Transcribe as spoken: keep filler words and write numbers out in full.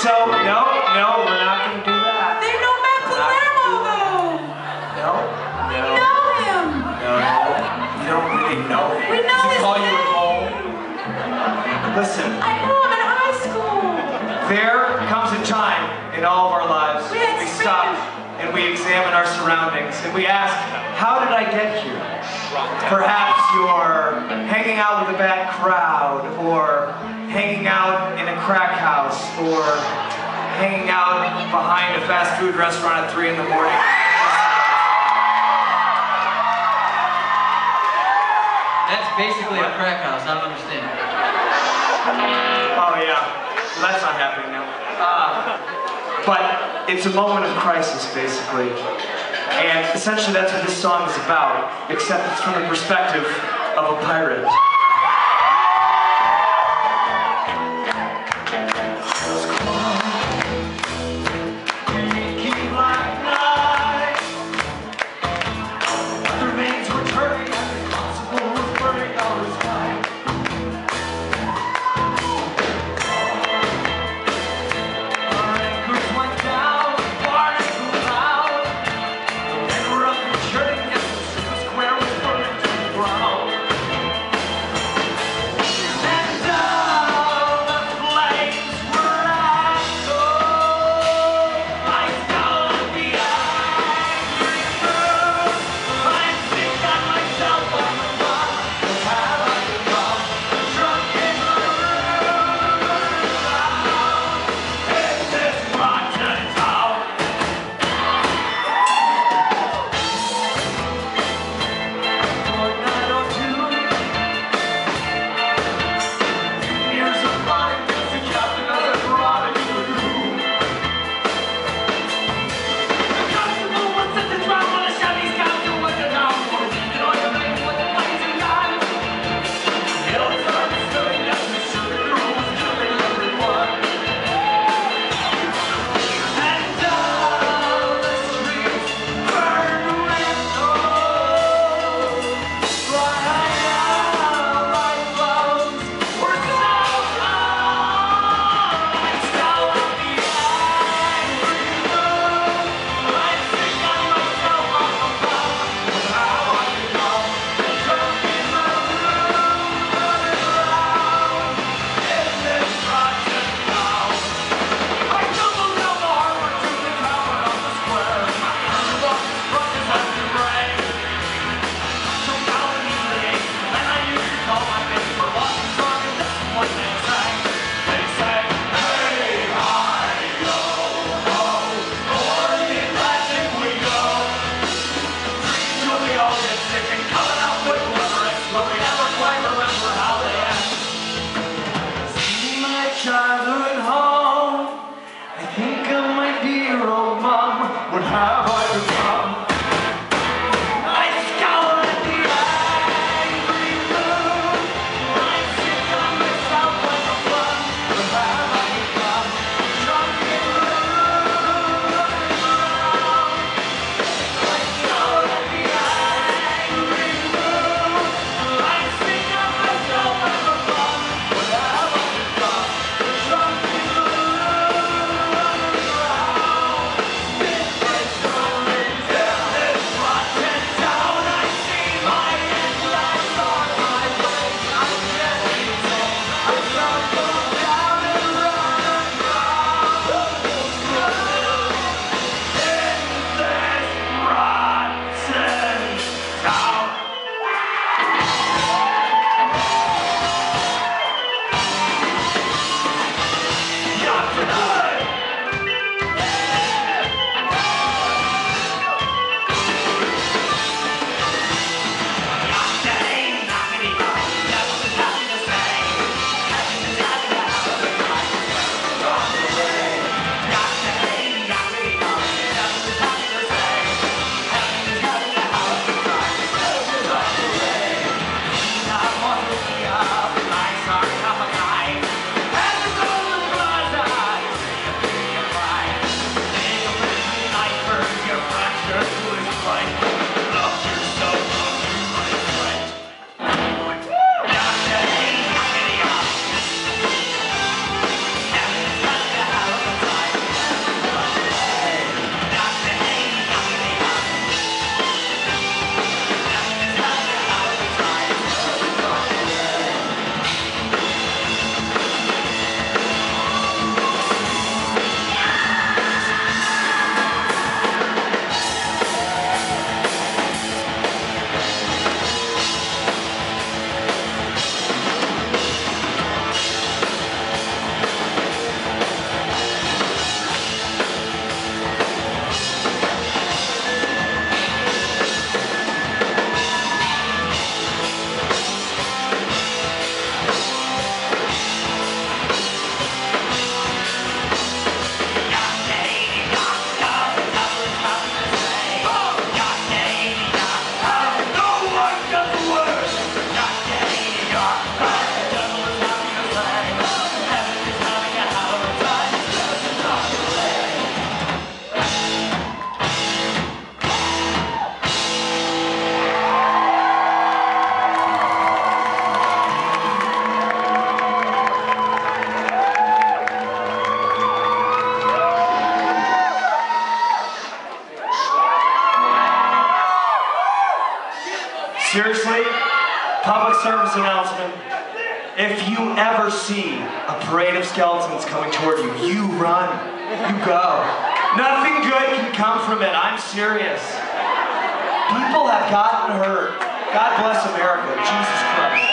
So, no, no, we're not going to do that. They know Matt Palermo, though. No, We no. know him. No, you don't really know him. We know Does he his call you at name. home? Listen, I know him in high school. there comes a time in all of our lives We when had we stop Spanish. and we examine our surroundings and we ask, how did I get here? Perhaps you're hanging out with a bad crowd, or hanging out in a crack house, or hanging out behind a fast food restaurant at three in the morning. That's basically a crack house, I don't understand. Oh yeah, well, that's not happening now. Uh, but it's a moment of crisis, basically. And essentially that's what this song is about, except it's from the perspective of a pirate. Childhood home, I think I might be your old mom. What have I become? I scowl at the angry moon. I sit on myself like a bum. What have I become? Drunk in the room, running around. I scowl at the angry moon. I sit on myself like a bum. What have I become? Drunk in the room, running around. This is Seriously, public service announcement. If you ever see a parade of skeletons coming toward you, you run, you go. Nothing good can come from it, I'm serious. People have gotten hurt. God bless America, Jesus Christ.